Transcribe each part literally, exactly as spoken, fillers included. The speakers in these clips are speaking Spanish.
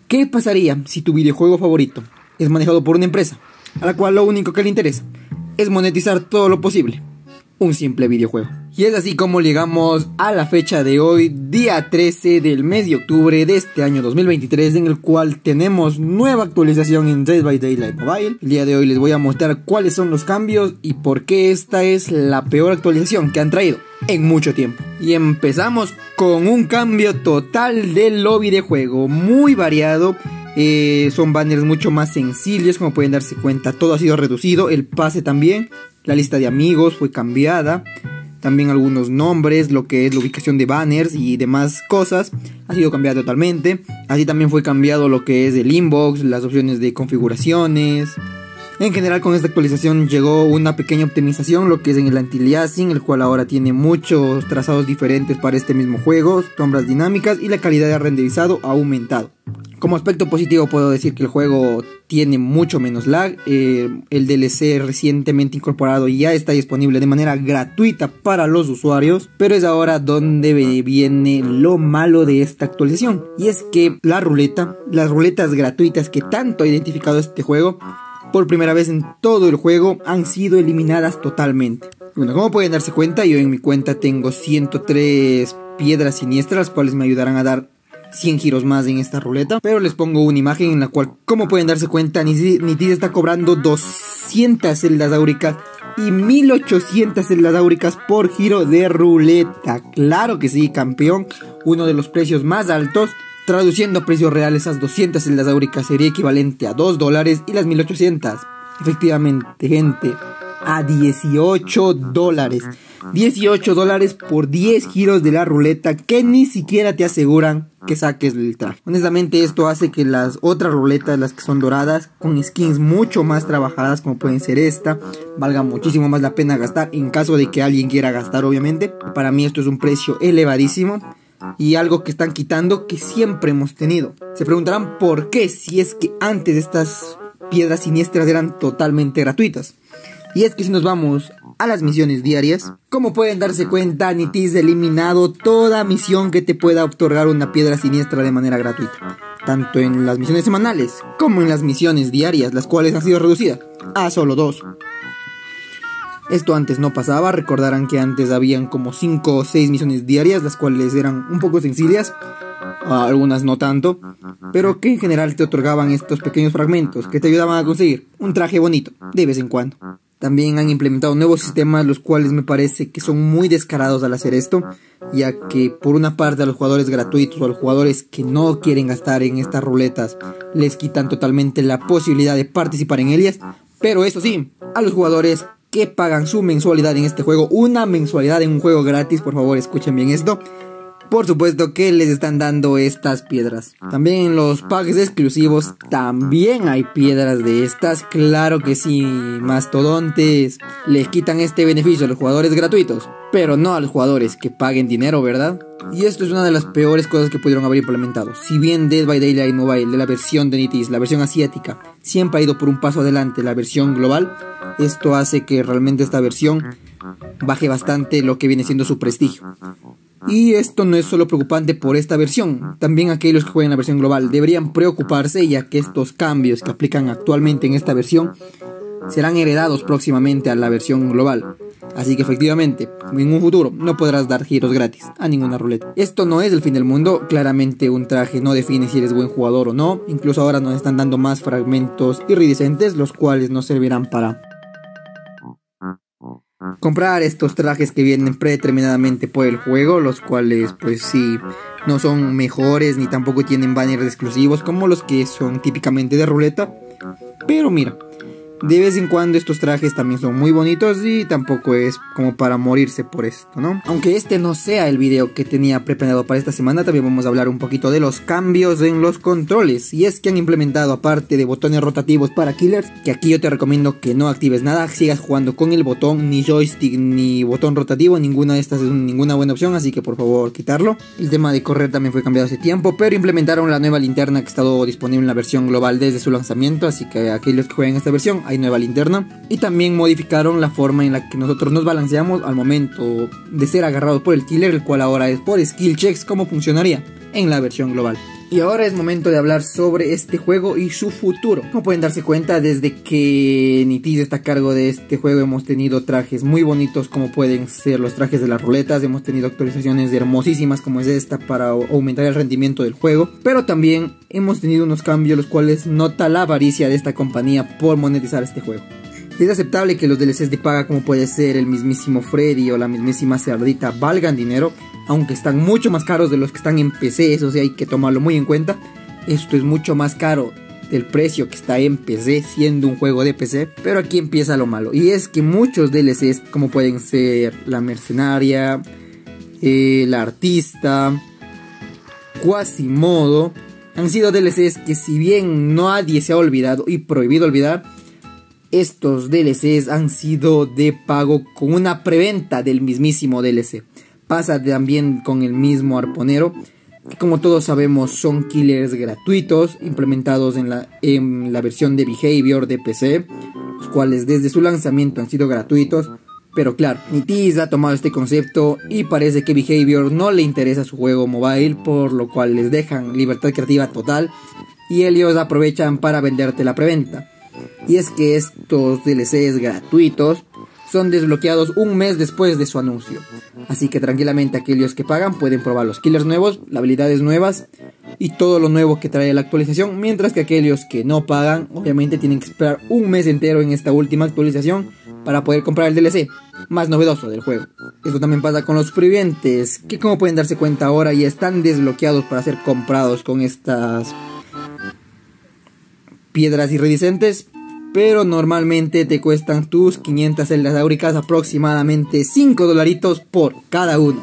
¿Qué pasaría si tu videojuego favorito es manejado por una empresa a la cual lo único que le interesa es monetizar todo lo posible? Un simple videojuego. Y es así como llegamos a la fecha de hoy, día trece del mes de octubre de este año dos mil veintitrés, en el cual tenemos nueva actualización en Dead by Daylight Mobile. El día de hoy les voy a mostrar cuáles son los cambios y por qué esta es la peor actualización que han traído en mucho tiempo. Y empezamos con un cambio total del lobby de juego, muy variado. Eh, son banners mucho más sencillos, como pueden darse cuenta, todo ha sido reducido, el pase también, la lista de amigos fue cambiada, también algunos nombres, lo que es la ubicación de banners y demás cosas ha sido cambiado totalmente. Así también fue cambiado lo que es el inbox, las opciones de configuraciones. En general, con esta actualización llegó una pequeña optimización, lo que es en el anti-aliasing, el cual ahora tiene muchos trazados diferentes para este mismo juego, sombras dinámicas y la calidad de renderizado ha aumentado. Como aspecto positivo puedo decir que el juego tiene mucho menos lag, eh, el D L C recientemente incorporado ya está disponible de manera gratuita para los usuarios, pero es ahora donde viene lo malo de esta actualización, y es que la ruleta, las ruletas gratuitas que tanto ha identificado este juego, por primera vez en todo el juego han sido eliminadas totalmente. Bueno, como pueden darse cuenta, yo en mi cuenta tengo ciento tres piedras siniestras, las cuales me ayudarán a dar cien giros más en esta ruleta, pero les pongo una imagen en la cual, como pueden darse cuenta, Nitis está cobrando doscientas celdas áuricas y mil ochocientas celdas áuricas por giro de ruleta. Claro que sí, campeón, uno de los precios más altos. Traduciendo a precios reales, esas doscientas celdas áuricas sería equivalente a dos dólares y las mil ochocientas, efectivamente, gente, a dieciocho dólares. dieciocho dólares por diez giros de la ruleta que ni siquiera te aseguran que saques el traje. Honestamente, esto hace que las otras ruletas, las que son doradas, con skins mucho más trabajadas, como pueden ser esta, valga muchísimo más la pena gastar, en caso de que alguien quiera gastar, obviamente. Para mí esto es un precio elevadísimo y algo que están quitando que siempre hemos tenido. Se preguntarán por qué, si es que antes estas piedras siniestras eran totalmente gratuitas. Y es que si nos vamos a las misiones diarias, como pueden darse cuenta, Nitis ha eliminado toda misión que te pueda otorgar una piedra siniestra de manera gratuita, tanto en las misiones semanales como en las misiones diarias, las cuales han sido reducidas a solo dos. Esto antes no pasaba, recordarán que antes habían como cinco o seis misiones diarias, las cuales eran un poco sencillas, algunas no tanto, pero que en general te otorgaban estos pequeños fragmentos que te ayudaban a conseguir un traje bonito de vez en cuando. También han implementado nuevos sistemas, los cuales me parece que son muy descarados al hacer esto, ya que por una parte a los jugadores gratuitos o a los jugadores que no quieren gastar en estas ruletas les quitan totalmente la posibilidad de participar en ellas, pero eso sí, a los jugadores que pagan su mensualidad en este juego, una mensualidad en un juego gratis, por favor escuchen bien esto, por supuesto que les están dando estas piedras. También en los packs exclusivos también hay piedras de estas, claro que sí, mastodontes. Les quitan este beneficio a los jugadores gratuitos, pero no a los jugadores que paguen dinero, ¿verdad? Y esto es una de las peores cosas que pudieron haber implementado. Si bien Dead by Daylight Mobile de la versión de Nitis, la versión asiática, siempre ha ido por un paso adelante la versión global, esto hace que realmente esta versión baje bastante lo que viene siendo su prestigio. Y esto no es solo preocupante por esta versión, también aquellos que juegan la versión global deberían preocuparse, ya que estos cambios que aplican actualmente en esta versión serán heredados próximamente a la versión global. Así que efectivamente, en un futuro no podrás dar giros gratis a ninguna ruleta. Esto no es el fin del mundo, claramente un traje no define si eres buen jugador o no, incluso ahora nos están dando más fragmentos iridiscentes, los cuales nos servirán para comprar estos trajes que vienen predeterminadamente por el juego, los cuales pues sí, no son mejores ni tampoco tienen banners exclusivos como los que son típicamente de ruleta, pero mira, de vez en cuando estos trajes también son muy bonitos y tampoco es como para morirse por esto, ¿no? Aunque este no sea el video que tenía preparado para esta semana, también vamos a hablar un poquito de los cambios en los controles. Y es que han implementado, aparte de botones rotativos para killers, que aquí yo te recomiendo que no actives nada, sigas jugando con el botón, ni joystick ni botón rotativo, ninguna de estas es ninguna buena opción, así que por favor quitarlo. El tema de correr también fue cambiado hace tiempo, pero implementaron la nueva linterna que ha estado disponible en la versión global desde su lanzamiento, así que aquellos que jueguen esta versión, hay nueva linterna. Y también modificaron la forma en la que nosotros nos balanceamos al momento de ser agarrados por el killer, el cual ahora es por skill checks, como funcionaría en la versión global. Y ahora es momento de hablar sobre este juego y su futuro. Como pueden darse cuenta, desde que NetEase está a cargo de este juego hemos tenido trajes muy bonitos como pueden ser los trajes de las ruletas. Hemos tenido actualizaciones hermosísimas como es esta para aumentar el rendimiento del juego. Pero también hemos tenido unos cambios los cuales nota la avaricia de esta compañía por monetizar este juego. Es aceptable que los D L Cs de paga como puede ser el mismísimo Freddy o la mismísima Cerdita valgan dinero, aunque están mucho más caros de los que están en P C, eso sí hay que tomarlo muy en cuenta. Esto es mucho más caro del precio que está en P C, siendo un juego de P C. Pero aquí empieza lo malo, y es que muchos D L Cs como pueden ser la mercenaria, eh, la artista, Quasimodo, han sido D L Cs que si bien nadie se ha olvidado y prohibido olvidar, estos D L Cs han sido de pago con una preventa del mismísimo D L C. Pasa también con el mismo arponero, que como todos sabemos son killers gratuitos implementados en la, en la versión de Behavior de P C, los cuales desde su lanzamiento han sido gratuitos. Pero claro, NetEase ha tomado este concepto y parece que Behavior no le interesa su juego mobile, por lo cual les dejan libertad creativa total y ellos aprovechan para venderte la preventa. Y es que estos D L Cs gratuitos son desbloqueados un mes después de su anuncio. Así que tranquilamente aquellos que pagan pueden probar los killers nuevos, las habilidades nuevas y todo lo nuevo que trae la actualización. Mientras que aquellos que no pagan obviamente tienen que esperar un mes entero en esta última actualización para poder comprar el D L C más novedoso del juego. Esto también pasa con los supervivientes, que como pueden darse cuenta ahora ya están desbloqueados para ser comprados con estas piedras iridiscentes, pero normalmente te cuestan tus quinientas celdas áuricas, aproximadamente cinco dolaritos por cada uno.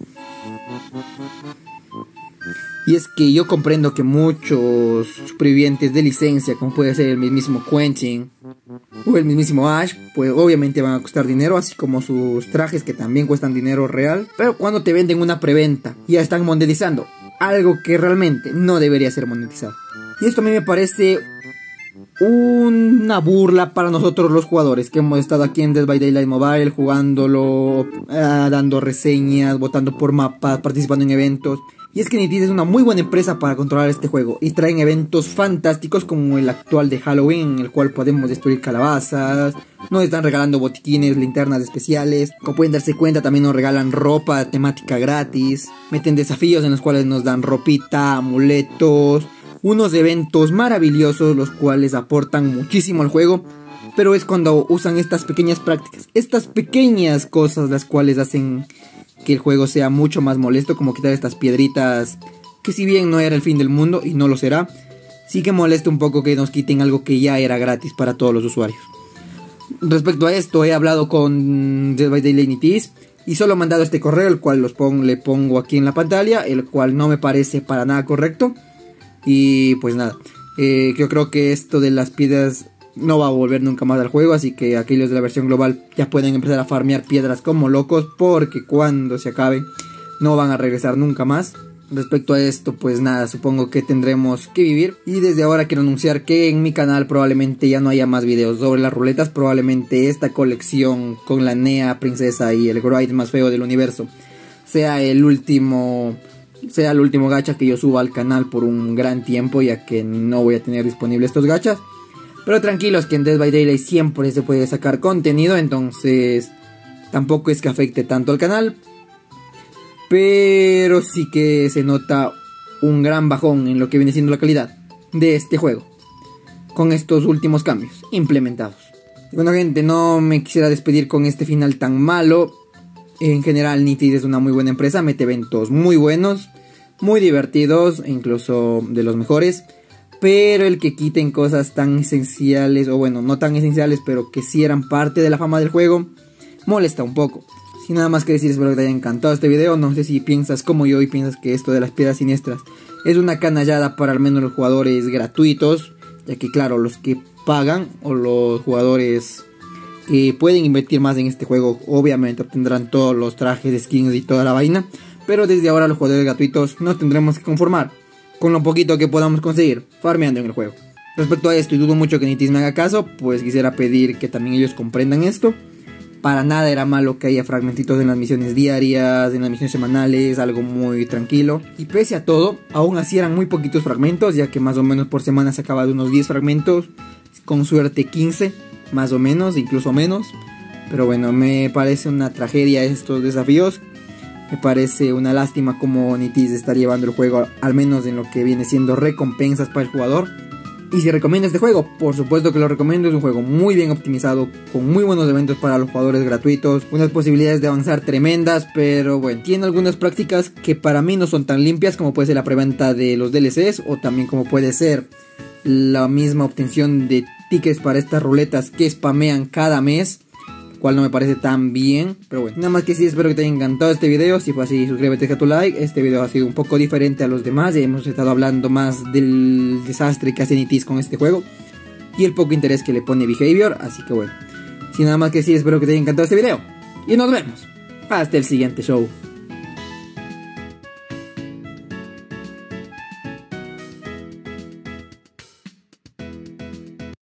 Y es que yo comprendo que muchos supervivientes de licencia, como puede ser el mismísimo Quentin o el mismísimo Ash, pues obviamente van a costar dinero, así como sus trajes que también cuestan dinero real. Pero cuando te venden una preventa, ya están monetizando algo que realmente no debería ser monetizado. Y esto a mí me parece una burla para nosotros los jugadores que hemos estado aquí en Dead by Daylight Mobile jugándolo, eh, dando reseñas, votando por mapas, participando en eventos. Y es que NetEase es una muy buena empresa para controlar este juego y traen eventos fantásticos como el actual de Halloween, en el cual podemos destruir calabazas, nos están regalando botiquines, linternas especiales. Como pueden darse cuenta, también nos regalan ropa temática gratis, meten desafíos en los cuales nos dan ropita, amuletos, unos eventos maravillosos los cuales aportan muchísimo al juego. Pero es cuando usan estas pequeñas prácticas, estas pequeñas cosas las cuales hacen que el juego sea mucho más molesto, como quitar estas piedritas que si bien no era el fin del mundo y no lo será, sí que molesta un poco que nos quiten algo que ya era gratis para todos los usuarios. Respecto a esto he hablado con Dead by Daylight NetEase y solo he mandado este correo, el cual los pongo, le pongo aquí en la pantalla, el cual no me parece para nada correcto. Y pues nada, eh, yo creo que esto de las piedras no va a volver nunca más al juego, así que aquellos de la versión global ya pueden empezar a farmear piedras como locos, porque cuando se acabe no van a regresar nunca más. Respecto a esto, pues nada, supongo que tendremos que vivir. Y desde ahora quiero anunciar que en mi canal probablemente ya no haya más videos sobre las ruletas. Probablemente esta colección con la Nea princesa y el Groid más feo del universo sea el último sea el último gacha que yo suba al canal por un gran tiempo, ya que no voy a tener disponibles estos gachas. Pero tranquilos que en Dead by Daylight siempre se puede sacar contenido, entonces tampoco es que afecte tanto al canal. Pero sí que se nota un gran bajón en lo que viene siendo la calidad de este juego con estos últimos cambios implementados. Y bueno gente, no me quisiera despedir con este final tan malo. En general NetEase es una muy buena empresa, mete eventos muy buenos, muy divertidos, incluso de los mejores. Pero el que quiten cosas tan esenciales, o bueno, no tan esenciales, pero que sí eran parte de la fama del juego, molesta un poco. Sin nada más que decir, espero que te haya encantado este video. No sé si piensas como yo y piensas que esto de las piedras siniestras es una canallada para al menos los jugadores gratuitos, ya que claro, los que pagan o los jugadores que pueden invertir más en este juego obviamente obtendrán todos los trajes, skins y toda la vaina. Pero desde ahora los jugadores gratuitos nos tendremos que conformar con lo poquito que podamos conseguir farmeando en el juego. Respecto a esto, y dudo mucho que NetEase me haga caso, pues quisiera pedir que también ellos comprendan esto Para nada era malo que haya fragmentitos en las misiones diarias, en las misiones semanales, algo muy tranquilo. Y pese a todo, aún así eran muy poquitos fragmentos, ya que más o menos por semana se acaba de unos diez fragmentos, con suerte quince, más o menos, incluso menos. Pero bueno, me parece una tragedia estos desafíos. Me parece una lástima como NetEase está llevando el juego, al menos en lo que viene siendo recompensas para el jugador. Y si recomiendo este juego, por supuesto que lo recomiendo. Es un juego muy bien optimizado, con muy buenos eventos para los jugadores gratuitos, unas posibilidades de avanzar tremendas, pero bueno, tiene algunas prácticas que para mí no son tan limpias, como puede ser la preventa de los D L Cs, o también como puede ser la misma obtención de tickets para estas ruletas que spamean cada mes, cual no me parece tan bien. Pero bueno, nada más que sí, espero que te haya encantado este video. Si fue así, suscríbete, deja tu like. Este video ha sido un poco diferente a los demás, ya hemos estado hablando más del desastre que hace NetEase con este juego y el poco interés que le pone Behavior. Así que bueno, sin nada más que sí, espero que te haya encantado este video y nos vemos hasta el siguiente show.